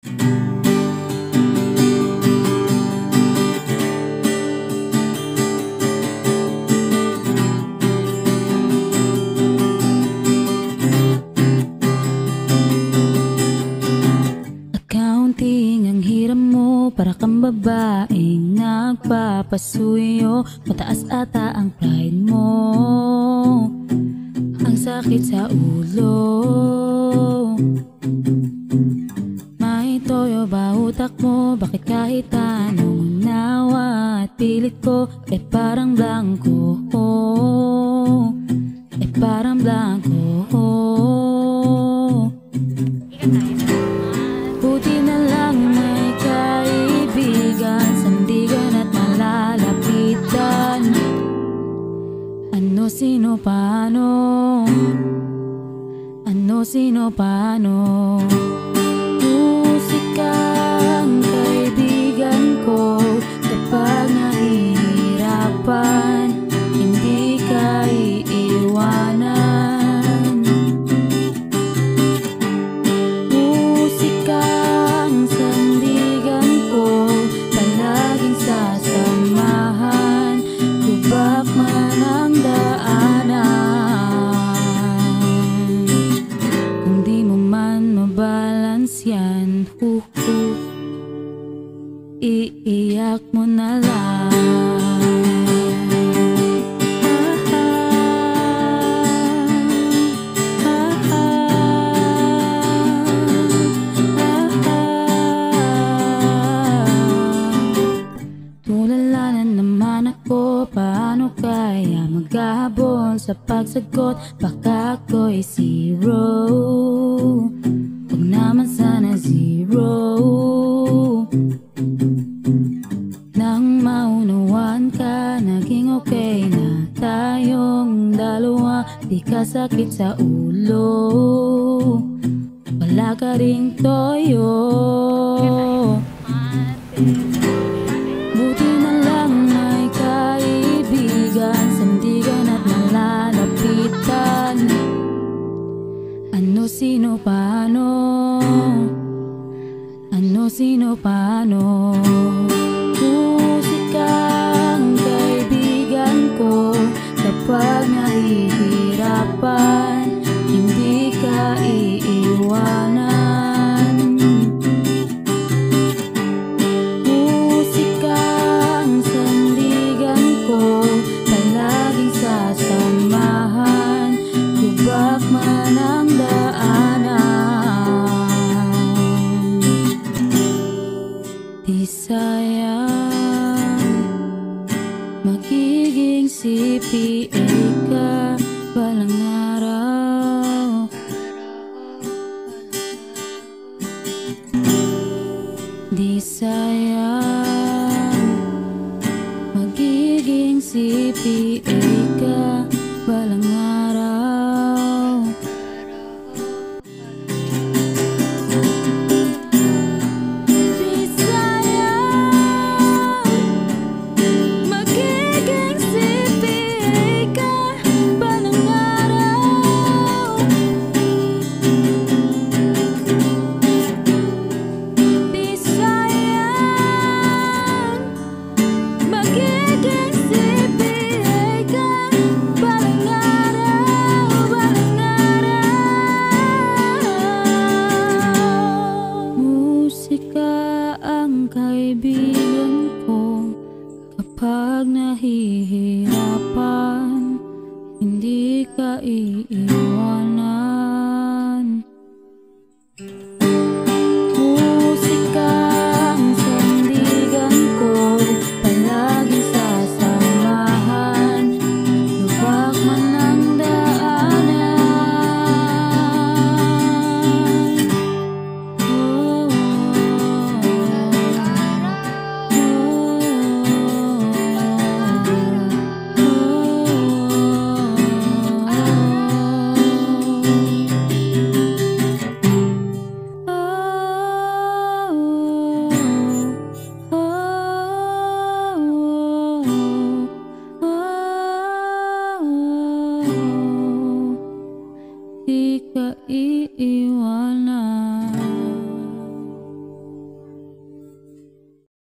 Accounting ang hiram mo, para kang babaeng nagpapasuyo. Mataas ata ang pride mo, ang sakit sa ulo. May toyo ba utak mo? Bakit kahit anong nawa at pilit ko parang blanco, parang blanco. Buti na lang may kaibigan, sandigan at malalapitan. Ano, sino, paano? Ano, sino, paano? Musika ang kaibigan ko kapag nahihirapan, hindi ka iiwanan. Musika ang sandigan ko, palaging sasamahan, lubak man ang daanan. Kung di mo man mabalance yan, iiyak mo na lang. Tulala na naman ako, paano kaya maghahabol sa pagsagot? Baka ako'y zero, huwag naman sana zero. Nang maunawaan ka, naging okay na tayong dalawa. Di ka sakit sa ulo, wala ka ring toyo. Buti na lang may kaibigan, sandigan at malalapitan. Ano, sino, paano? Ano, sino, paano? Musika ang kaibigan ko kapag nahihirapan, hindi ka iiwanan. Musika ang sandigan ko, palaging sasamahan, lubak man ang daanan. Di sayang magiging JPIA ka balang araw. Di sayang magiging JPIA ka balang araw. Di sayang magiging JPIA ka balang araw. Di sayang magiging JPIA ka balang araw, balang araw. Musika ang kaibigan ko kapag nahihirapan, hindi ka iiwanan.